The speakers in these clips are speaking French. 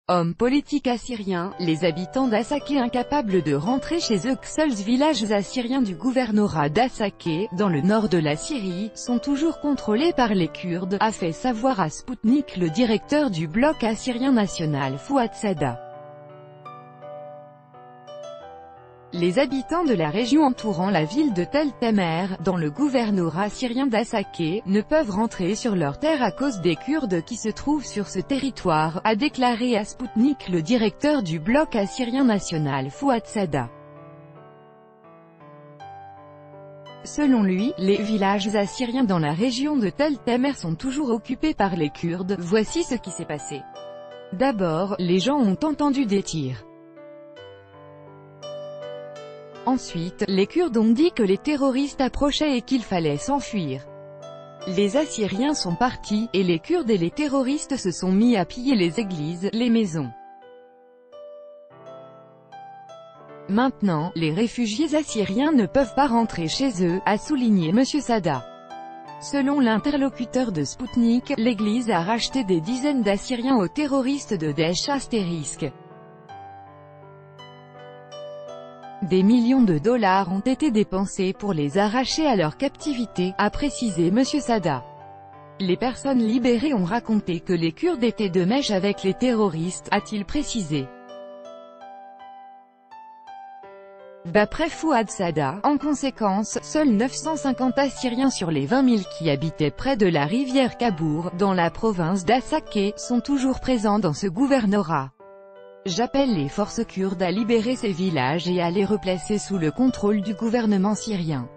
Hommes politiques assyriens, les habitants d'Assaké incapables de rentrer chez eux. Seuls villages assyriens du gouvernorat d'Assaké, dans le nord de la Syrie, sont toujours contrôlés par les Kurdes, a fait savoir à Sputnik le directeur du bloc assyrien national Fouad Sadda. Les habitants de la région entourant la ville de Tel Tamer, dans le gouvernorat syrien d'Assaké, ne peuvent rentrer sur leur terre à cause des Kurdes qui se trouvent sur ce territoire, a déclaré à Sputnik le directeur du bloc assyrien national Fouad Sadda. Selon lui, les villages assyriens dans la région de Tel Tamer sont toujours occupés par les Kurdes. Voici ce qui s'est passé. D'abord, les gens ont entendu des tirs. Ensuite, les Kurdes ont dit que les terroristes approchaient et qu'il fallait s'enfuir. Les Assyriens sont partis, et les Kurdes et les terroristes se sont mis à piller les églises, les maisons. Maintenant, les réfugiés assyriens ne peuvent pas rentrer chez eux, a souligné M. Sadda. Selon l'interlocuteur de Sputnik, l'Église a racheté des dizaines d'Assyriens aux terroristes de Daesh *. Des millions de dollars ont été dépensés pour les arracher à leur captivité, a précisé M. Sadda. Les personnes libérées ont raconté que les Kurdes étaient de mèche avec les terroristes, a-t-il précisé. D'après Fouad Sadda, en conséquence, seuls 950 Assyriens sur les 20 000 qui habitaient près de la rivière Kabour, dans la province d'Assaké, sont toujours présents dans ce gouvernorat. J'appelle les forces kurdes à libérer ces villages et à les replacer sous le contrôle du gouvernement syrien.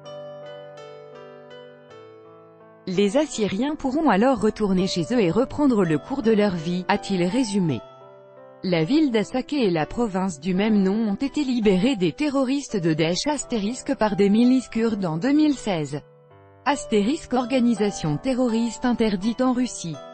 Les Assyriens pourront alors retourner chez eux et reprendre le cours de leur vie, a-t-il résumé. La ville d'Assaké et la province du même nom ont été libérées des terroristes de Daesh * par des milices kurdes en 2016. * Organisation terroriste interdite en Russie.